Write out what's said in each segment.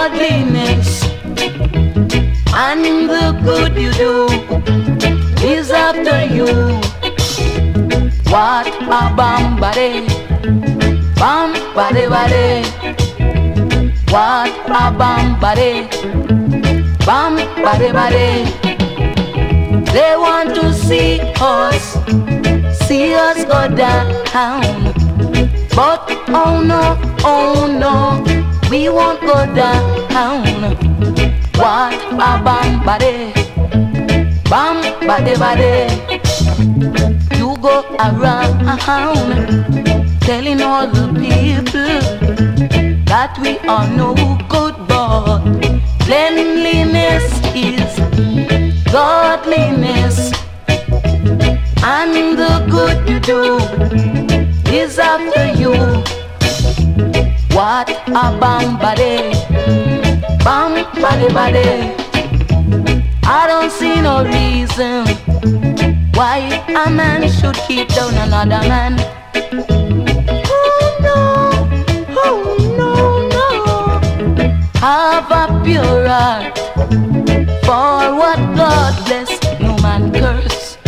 godliness and the good you do is after you. What a bambare, bambare bare. What a bambare, bambare bare. They want to see us go down. But oh no, we won't go down. What a bambare, bambare bare. You go around telling all the people that we are no good, but cleanliness is godliness, and the good you do is after you. What a bambare, bambare bare. I don't see no reason why a man should keep down another man. Oh no. Have a pure heart, for what God bless, no man curse.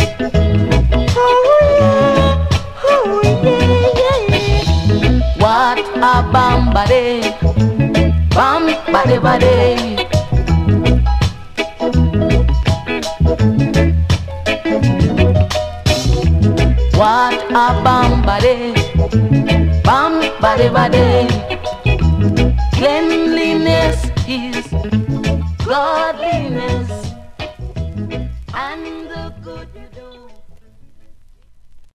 Oh yeah. What a bambare, bambare bare. What a bambare, bambare bare. Cleanliness is godliness, and the good you do.